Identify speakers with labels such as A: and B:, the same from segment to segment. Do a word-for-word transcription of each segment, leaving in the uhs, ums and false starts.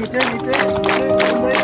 A: नीचे नीचे नीचे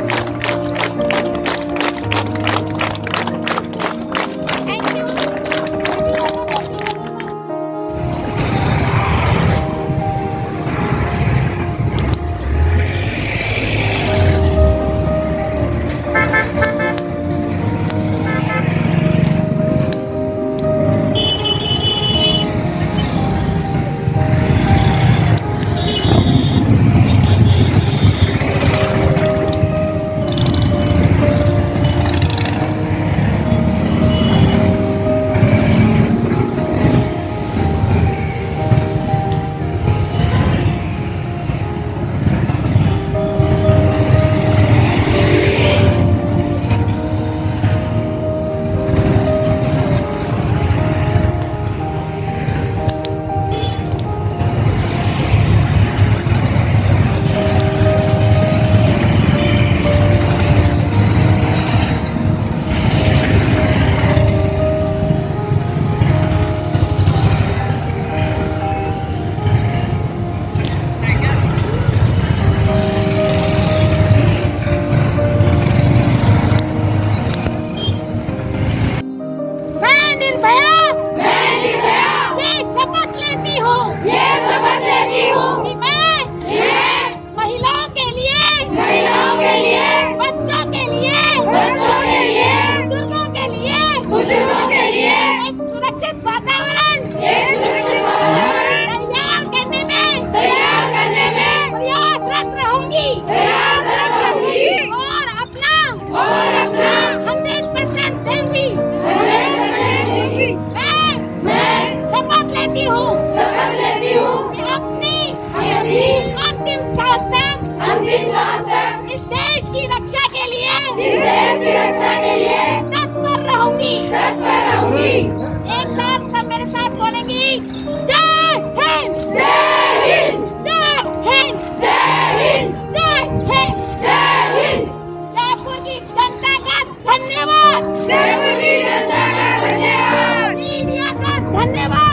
B: इस देश की रक्षा के लिए इस देश की रक्षा के लिए तत्पर रहूंगी तत्पर रहूंगी। एक साथ सब मेरे साथ बोलेंगी, जय हिंद जय हिंद जय हिंद जय हिंद जय हिंद जय हिंद। जयपुर की जनता का धन्यवाद, जयपुर की जनता का धन्यवाद, मीडिया का धन्यवाद।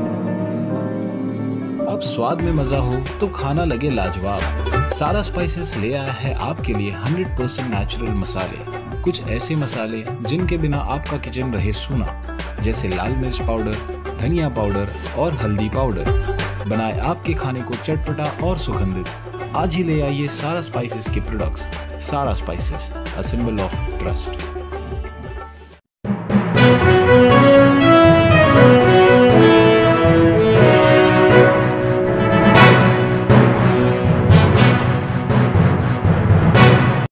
C: अब स्वाद में मजा हो तो खाना लगे लाजवाब। सारा स्पाइसेस ले आया है आपके लिए हंड्रेड परसेंट नेचुरल मसाले। कुछ ऐसे मसाले जिनके बिना आपका किचन रहे सूना, जैसे लाल मिर्च पाउडर, धनिया पाउडर और हल्दी पाउडर। बनाए आपके खाने को चटपटा और सुगंधित। आज ही ले आइए सारा स्पाइसेस के प्रोडक्ट्स। सारा spices, a symbol of trust.